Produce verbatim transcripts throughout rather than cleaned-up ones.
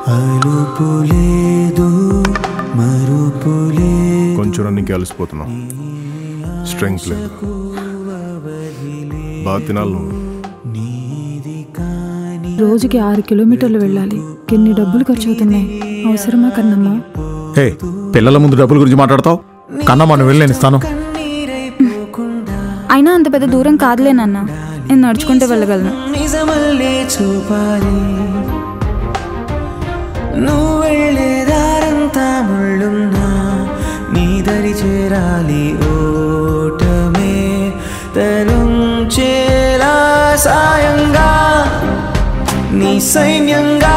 కొంచెం రన్నింగ్కి అలసిపోతున్నాం, స్ట్రెంగ్త్ లేదు. బాగా తినాలి నువ్వు. రోజుకి ఆరు కిలోమీటర్లు వెళ్ళాలి. ఎన్ని డబ్బులు ఖర్చు అవుతున్నాయి? అవసరమా కన్నమ్మ? హే, పిల్లల ముందు డబ్బుల గురించి మాట్లాడతావు? కన్నమ్మ నువ్వు వెళ్ళి నేను ఇస్తాను. అయినా అంత పెద్ద దూరం కాదులే నాన్న, నేను నడుచుకుంటే వెళ్ళగలను. నువ్వు వెళ్ళేదారంతా ముళ్ళున్నా నీ దరి చేరాలి. ఓటమే తరుంచేలా సాయంగా నీ సైన్యంగా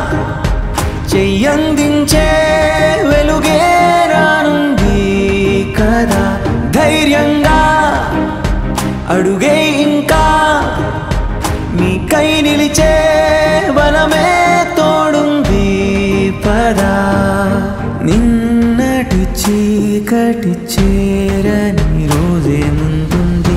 చెయ్యందించే వెలుగే రానుంది కదా. ధైర్యంగా అడుగే ఇంకా నీకై నిలిచే బలమే తోడుంది పదా. నిన్నటి చీకటి చేరని రోజే ముందుంది.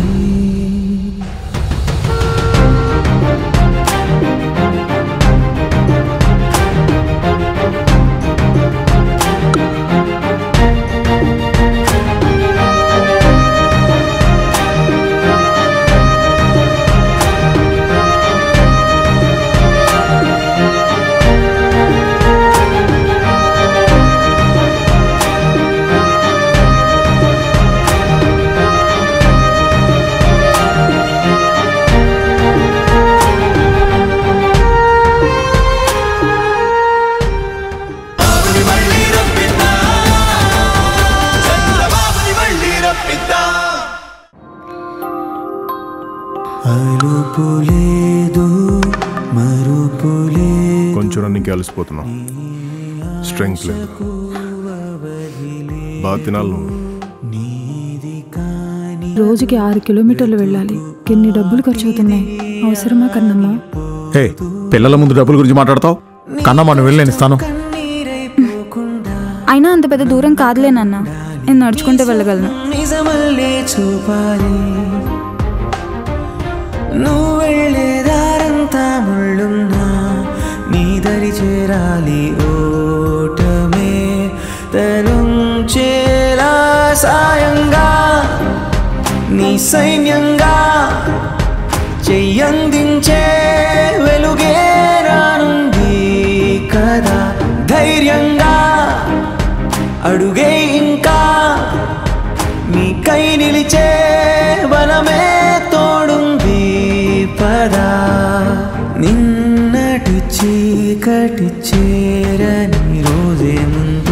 కొంచెం రన్నింగ్కి అలసిపోతున్నాం, స్ట్రెంగ్త్ లేదు. బాగా తినాలి నువ్వు. రోజుకి ఆరు కిలోమీటర్లు వెళ్ళాలి. ఎన్ని డబ్బులు ఖర్చు అవుతున్నాయి? అవసరమా కన్నమ్మ? హే, పిల్లల ముందు డబ్బుల గురించి మాట్లాడతావు? కన్నమ్మ నువ్వు వెళ్ళి నేను ఇస్తాను. అయినా అంత పెద్ద దూరం కాదులే నాన్న, నేను నడుచుకుంటే వెళ్ళగలను. నిజమల్లే చూపాలి. నువ్వు వెళ్ళేదారంతా ముళ్ళున్నా నీ దరి చేరాలి. ఓటమే తరుంచేలా సాయంగా నీ సైన్యంగా చెయ్యందించే వెలుగే రానుంది కదా. ధైర్యంగా అడుగే ఇంకా నీకై నిలిచే బలమే తోడుంది పదా. నిన్నటి చీకటి చేరని రోజే ముందు